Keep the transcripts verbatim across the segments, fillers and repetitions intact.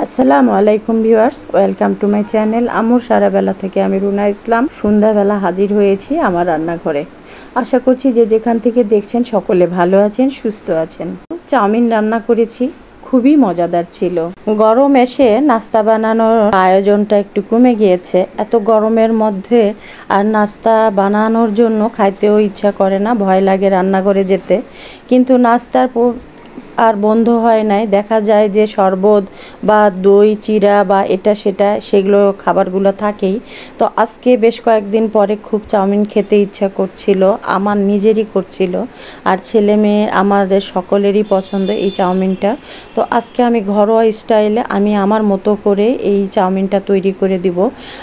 আসসালামু আলাইকুম viewers, welcome to my channel. আমুর সারাবেলা থেকে আমি রুনা ইসলাম সন্ধ্যাবেলা হাজির হয়েছি আমার রান্নাঘরে। আশা করছি যে যেখান থেকে দেখছেন সকলে ভালো আছেন, সুস্থ আছেন। চাউমিন রান্না করেছি, খুবই মজাদার ছিল। গরম এসে নাস্তা বানানোর আয়োজনটা একটু কমে গিয়েছে। এত গরমের মধ্যে আর নাস্তা বানানোর জন্য খাইতেও ইচ্ছা করে না, ভয় লাগে রান্নাঘরে যেতে। কিন্তু নাস্তার আর বন্ধ হয় নাই। দেখা যায় যে শরবত বা দই চিরা বা এটা সেটা সেগুলো খাবারগুলো থাকেই। তো আজকে বেশ কয়েকদিন পরে খুব চাউমিন খেতে ইচ্ছা করছিল, আমার নিজেরই করছিল, আর ছেলে মেয়ে আমাদের সকলেরই পছন্দ এই চাউমিনটা। তো আজকে আমি ঘরোয়া স্টাইলে আমি আমার মতো করে এই চাউমিনটা তৈরি করে দিব,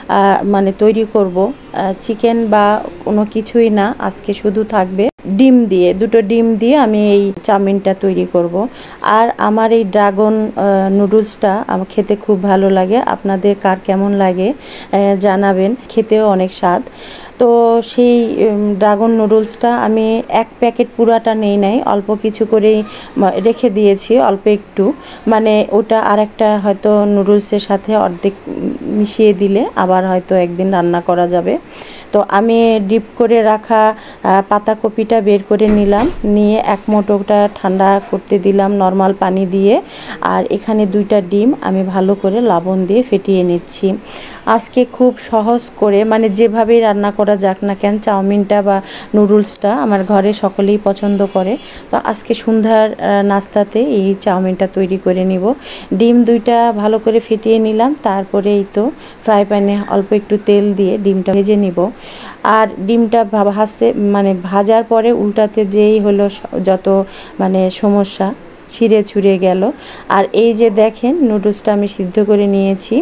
মানে তৈরি করব। চিকেন বা কোনো কিছুই না, আজকে শুধু থাকবে ডিম দিয়ে, দুটো ডিম দিয়ে আমি এই চাউমিনটা তৈরি করব। আর আমার এই ড্রাগন নুডলসটা আমার খেতে খুব ভালো লাগে। আপনাদের কার কেমন লাগে জানাবেন, খেতেও অনেক স্বাদ। তো সেই ড্রাগন নুডলসটা আমি এক প্যাকেট পুরাটা নেই নাই, অল্প কিছু করেই রেখে দিয়েছি, অল্প একটু, মানে ওটা আর একটা হয়তো নুডলসের সাথে অর্ধেক মিশিয়ে দিলে আবার হয়তো একদিন রান্না করা যাবে। তো আমি ডিপ করে রাখা পাতাকপিটা বের করে নিলাম, নিয়ে এক মোটোটা ঠান্ডা করতে দিলাম নর্মাল পানি দিয়ে। আর এখানে দুইটা ডিম আমি ভালো করে লবণ দিয়ে ফেটিয়ে নিচ্ছি। আজকে খুব সহজ করে, মানে যেভাবেই রান্না করা যাক না কেন, চাউমিনটা বা নুডলসটা আমার ঘরে সকলেই পছন্দ করে। তো আজকে সন্ধ্যার নাস্তাতে এই চাউমিনটা তৈরি করে নিব। ডিম দুইটা ভালো করে ফেটিয়ে নিলাম, তারপরে এই তো ফ্রাই প্যানে অল্প একটু তেল দিয়ে ডিমটা ভেজে নিব। আর ডিমটা ভাজতে, মানে ভাজার পরে উল্টাতে যেই হলো যত মানে সমস্যা, ছিঁড়ে ছুঁড়ে গেল। আর এই যে দেখেন নুডলসটা আমি সিদ্ধ করে নিয়েছি।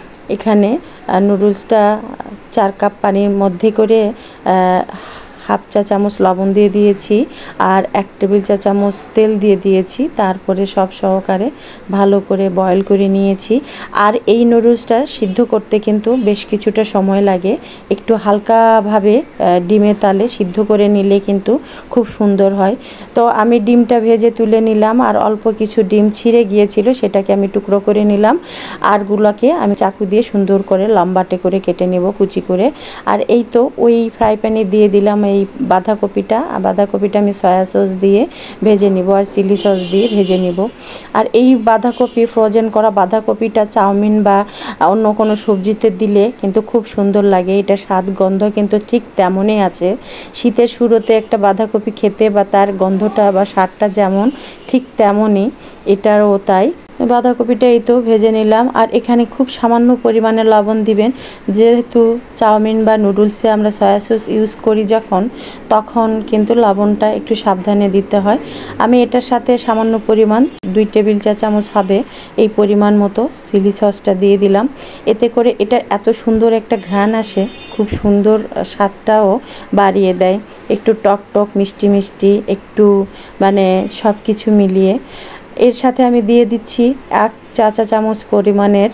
এখানে নুডলসটা চার কাপ পানির মধ্যে করে হাফ চা চামচ লবণ দিয়ে দিয়েছি, আর এক টেবিল চা চামচ তেল দিয়ে দিয়েছি। তারপরে সব সহকারে ভালো করে বয়েল করে নিয়েছি। আর এই নুডলসটা সিদ্ধ করতে কিন্তু বেশ কিছুটা সময় লাগে, একটু হালকাভাবে ডিমের তালে সিদ্ধ করে নিলে কিন্তু খুব সুন্দর হয়। তো আমি ডিমটা ভেজে তুলে নিলাম, আর অল্প কিছু ডিম ছিঁড়ে গিয়েছিল সেটাকে আমি টুকরো করে নিলাম। আরগুলোকে আমি চাকু দিয়ে সুন্দর করে লম্বাটে করে কেটে নেব, কুচি করে। আর এই তো ওই ফ্রাই প্যানে দিয়ে দিলাম এই বাঁধাকপিটা। বাঁধাকপিটা আমি সয়া সস দিয়ে ভেজে নিব, আর চিলি সস দিয়ে ভেজে নিব। আর এই বাঁধাকপি, ফ্রোজেন করা বাঁধাকপিটা চাউমিন বা অন্য কোনো সবজিতে দিলে কিন্তু খুব সুন্দর লাগে। এটা স্বাদ গন্ধ কিন্তু ঠিক তেমনই আছে। শীতের শুরুতে একটা বাঁধাকপি খেতে বা তার গন্ধটা বা স্বাদটা যেমন, ঠিক তেমনই এটারও তাই। বাঁধাকপিটা এই তো ভেজে নিলাম। আর এখানে খুব সামান্য পরিমাণে লবণ দিবেন, যেহেতু চাউমিন বা নুডলসে আমরা সয়া সস ইউজ করি যখন, তখন কিন্তু লবণটা একটু সাবধানে দিতে হয়। আমি এটার সাথে সামান্য পরিমাণ দুই টেবিল চা চামচ হবে এই পরিমাণ মতো চিলি সসটা দিয়ে দিলাম। এতে করে এটা এত সুন্দর একটা ঘ্রাণ আসে, খুব সুন্দর স্বাদটাও বাড়িয়ে দেয়, একটু টক টক মিষ্টি মিষ্টি একটু, মানে সব কিছু মিলিয়ে। এর সাথে আমি দিয়ে দিচ্ছি এক চা চা চামচ পরিমাণের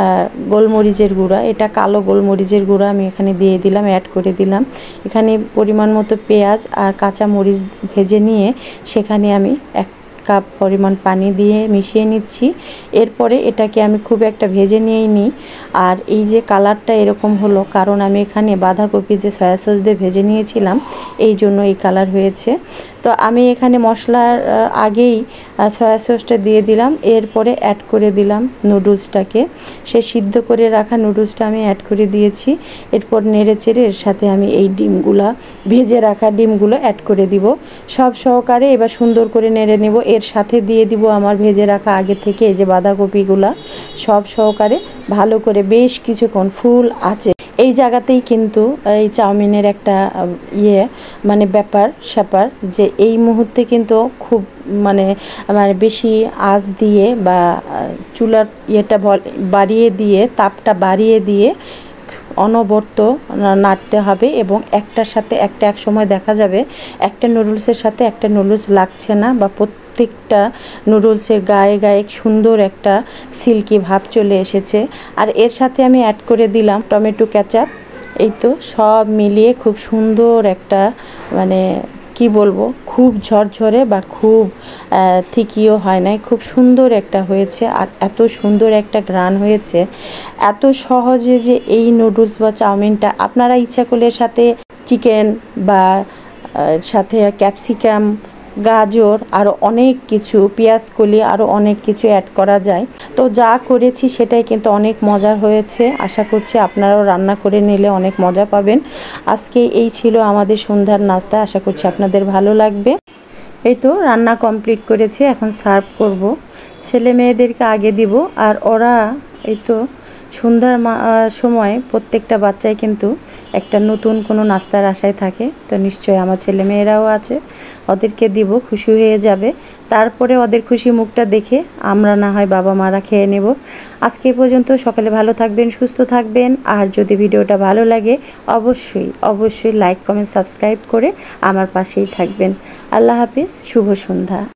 গোলমরিচের গুঁড়া। এটা কালো গোলমরিচের গুঁড়া আমি এখানে দিয়ে দিলাম, অ্যাড করে দিলাম। এখানে পরিমাণ মতো পেঁয়াজ আর কাঁচা মরিচ ভেজে নিয়ে সেখানে আমি এক কাপ পরিমাণ পানি দিয়ে মিশিয়ে নিচ্ছি। এরপরে এটাকে আমি খুব একটা ভেজে নিয়েই নিই। আর এই যে কালারটা এরকম হলো, কারণ আমি এখানে বাঁধাকপি যে সয়া সস দিয়ে ভেজে নিয়েছিলাম, এই জন্য এই কালার হয়েছে। তো আমি এখানে মশলার আগেই সয়া সসটা দিয়ে দিলাম, এরপরে অ্যাড করে দিলাম নুডলসটাকে। সে সিদ্ধ করে রাখা নুডলসটা আমি অ্যাড করে দিয়েছি। এরপর নেড়ে চেড়ে এর সাথে আমি এই ডিমগুলা, ভেজে রাখা ডিমগুলো অ্যাড করে দিব সব সহকারে। এবার সুন্দর করে নেড়ে নেব। এর সাথে দিয়ে দিব আমার ভেজে রাখা আগে থেকে এই যে বাঁধাকপিগুলা, সব সহকারে ভালো করে বেশ কিছুক্ষণ ফুল আছে। এই জায়গাতেই কিন্তু এই চাউমিনের একটা ইয়ে, মানে ব্যাপার স্যাপার, যে এই মুহূর্তে কিন্তু খুব মানে মানে বেশি আঁচ দিয়ে বা চুলার ইয়েটা বাড়িয়ে দিয়ে, তাপটা বাড়িয়ে দিয়ে অনবরত নাড়তে হবে। এবং একটার সাথে একটা এক সময় দেখা যাবে একটা নুডলসের সাথে একটা নুডলস লাগছে না, বা প্রত্যেকটা নুডলসের গায়ে গায়ে সুন্দর একটা সিল্কি ভাব চলে এসেছে। আর এর সাথে আমি অ্যাড করে দিলাম টমেটো কেচাপ। এই তো সব মিলিয়ে খুব সুন্দর একটা মানে কি বলবো, খুব ঝরঝরে বা খুব থিকিও হয় নাই, খুব সুন্দর একটা হয়েছে। আর এত সুন্দর একটা ঘ্রাণ হয়েছে, এত সহজে যে এই নুডলস বা চাউমিনটা আপনারা ইচ্ছা করলে সাথে চিকেন বা সাথে ক্যাপসিকাম, গাজর, আরও অনেক কিছু, পেঁয়াজ কলি, আরও অনেক কিছু অ্যাড করা যায়। তো যা করেছি সেটাই কিন্তু অনেক মজার হয়েছে। আশা করছি আপনারাও রান্না করে নিলে অনেক মজা পাবেন। আজকে এই ছিল আমাদের সন্ধ্যার নাস্তা, আশা করছি আপনাদের ভালো লাগবে। এই তো রান্না কমপ্লিট করেছি, এখন সার্ভ করব। ছেলে মেয়েদেরকে আগে দিব। আর ওরা এই তো সন্ধ্যার সময় প্রত্যেকটা বাচ্চাই কিন্তু একটা নতুন কোনো নাস্তার আশায় থাকে। তো নিশ্চয়ই আমার ছেলে মেয়েরাও আছে, ওদেরকে দিব, খুশি হয়ে যাবে। তারপরে ওদের খুশি মুখটা দেখে আমরা না হয় বাবা মারা খেয়ে নেব। আজকে পর্যন্ত, সকালে ভালো থাকবেন, সুস্থ থাকবেন। আর যদি ভিডিওটা ভালো লাগে অবশ্যই অবশ্যই লাইক, কমেন্ট, সাবস্ক্রাইব করে আমার পাশেই থাকবেন। আল্লাহ হাফিজ, শুভ সন্ধ্যা।